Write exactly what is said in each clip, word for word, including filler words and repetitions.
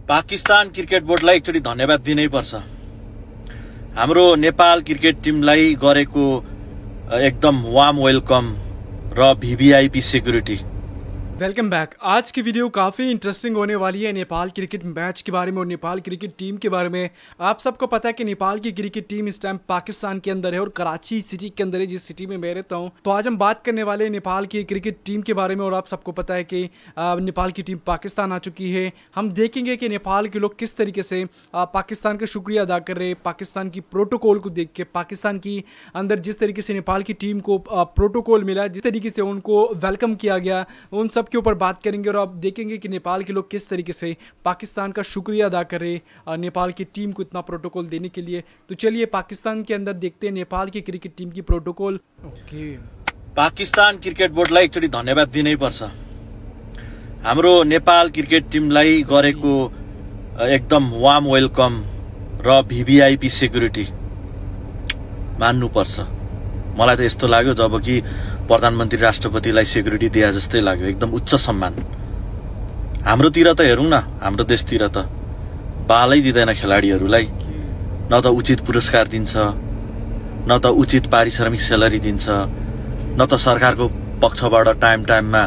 Pakistan cricket बोर्डलाई एकचोटि धन्यवाद दिनै पर्छ। हाम्रो नेपाल क्रिकेट टिमलाई गरेको एकदम वार्म वेलकम र वीवीआईपी सिक्योरिटी। Welcome back. आज की वीडियो काफ़ी इंटरेस्टिंग होने वाली है नेपाल क्रिकेट मैच के बारे में और नेपाल क्रिकेट टीम के बारे में। आप सबको पता है कि नेपाल की क्रिकेट टीम इस टाइम पाकिस्तान के अंदर है और कराची सिटी के अंदर है, जिस सिटी में मैं रहता हूँ। तो आज हम बात करने वाले हैं नेपाल की क्रिकेट टीम के बारे में और आप सबको पता है कि नेपाल की टीम पाकिस्तान आ चुकी है। हम देखेंगे कि नेपाल के लोग किस तरीके से पाकिस्तान का शुक्रिया अदा कर रहे हैं, पाकिस्तान की प्रोटोकॉल को देख के, पाकिस्तान की अंदर जिस तरीके से नेपाल की टीम को प्रोटोकॉल मिला, जिस तरीके से उनको वेलकम किया गया, उन सब के ऊपर बात करेंगे और आप देखेंगे कि नेपाल के लोग किस तरीके से पाकिस्तान का शुक्रिया अदा कर रहे हैं नेपाल की टीम को इतना प्रोटोकॉल देने के लिए। तो चलिए पाकिस्तान के अंदर देखते हैं नेपाल की क्रिकेट टीम की प्रोटोकॉल। ओके, पाकिस्तान क्रिकेट बोर्डलाई एकचोटि धन्यवाद दिनै पर्छ। हाम्रो नेपाल क्रिकेट टिमलाई गरेको एकदम वार्म वेलकम र वीवीआईपी सिक्योरिटी मान्नुपर्छ। मलाई त यस्तो लाग्यो जब कि प्रधानमन्त्री राष्ट्रपतिलाई सिक्युरिटी दिए जस्तै लाग्यो, एकदम उच्च सम्मान। हाम्रोतिर त हेरौँ न, हाम्रो देशतिर त बालै दिँदैन खेलाडीहरूलाई, न त उचित पुरस्कार दिन्छ, न त उचित पारिश्रमिक स्यालेरी दिन्छ, न त सरकारको पक्षबाट टाइम टाइममा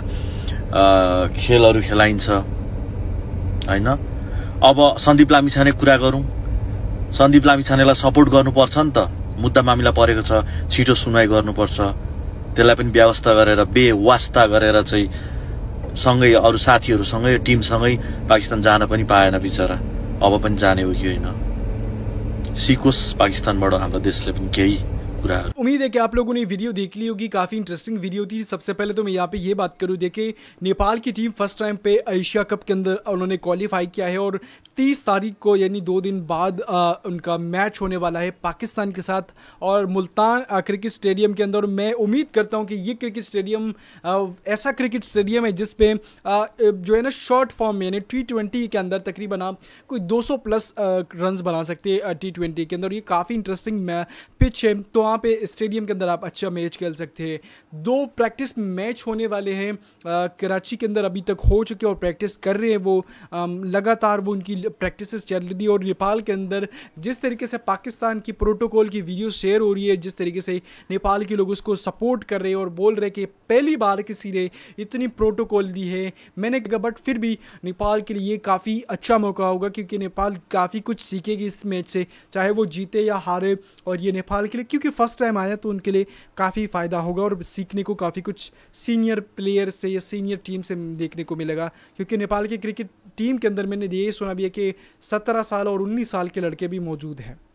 खेलहरू खेलाइन्छ हैन। अब सन्दीप लामिछाने कुरा गरौँ, सन्दीप लामिछानेलाई सपोर्ट गर्नुपर्छ नि त, मुद्दा मामिला परेको छ, छिटो सुनवाई गर्नुपर्छ, त्यसलाई पनि व्यवस्था गरेर बेवास्ता गरेर चाहिँ सँगै अरू साथीहरूसँगै टिमसँगै पाकिस्तान जान पनि पाएन बिचरा। अब पनि जाने हो कि होइन, सिकोस् पाकिस्तानबाट हाम्रो देशले पनि केही कुराहरू। उम्मीद है कि आप लोगों ने वीडियो देख ली होगी, काफ़ी इंटरेस्टिंग वीडियो थी। सबसे पहले तो मैं यहाँ पे ये बात करूँ, देखिए नेपाल की टीम फर्स्ट टाइम पे एशिया कप के अंदर उन्होंने क्वालिफाई किया है और तीस तारीख को यानी दो दिन बाद आ, उनका मैच होने वाला है पाकिस्तान के साथ और मुल्तान क्रिकेट स्टेडियम के अंदर। मैं उम्मीद करता हूँ कि ये क्रिकेट स्टेडियम ऐसा क्रिकेट स्टेडियम है जिसपे जो है ना शॉर्ट फॉर्म में यानी टी ट्वेंटी के अंदर तकरीबन आप कोई दो सौ प्लस रन बना सकते हैं टी ट्वेंटी के अंदर। ये काफ़ी इंटरेस्टिंग पिच है, तो वहाँ पे स्टेडियम के अंदर आप अच्छा मैच खेल सकते हैं। दो प्रैक्टिस मैच होने वाले हैं कराची के अंदर, अभी तक हो चुके और प्रैक्टिस कर रहे हैं वो, लगातार वो उनकी प्रैक्टिसेस चल रही है। और नेपाल के अंदर जिस तरीके से पाकिस्तान की प्रोटोकॉल की वीडियो शेयर हो रही है, जिस तरीके से नेपाल के लोग उसको सपोर्ट कर रहे हैं और बोल रहे हैं कि पहली बार किसी ने इतनी प्रोटोकॉल दी है, मैंने कहा बट फिर भी नेपाल के लिए ये काफ़ी अच्छा मौका होगा क्योंकि नेपाल काफ़ी कुछ सीखेगी इस मैच से, चाहे वो जीते या हारे। और ये नेपाल के लिए क्योंकि फर्स्ट टाइम आया तो उनके लिए काफ़ी फ़ायदा होगा और सीखने को काफ़ी कुछ सीनियर प्लेयर से या सीनियर टीम से देखने को मिलेगा। क्योंकि नेपाल की क्रिकेट टीम के अंदर मैंने ये सुना भी है कि सत्रह साल और उन्नीस साल के लड़के भी मौजूद हैं।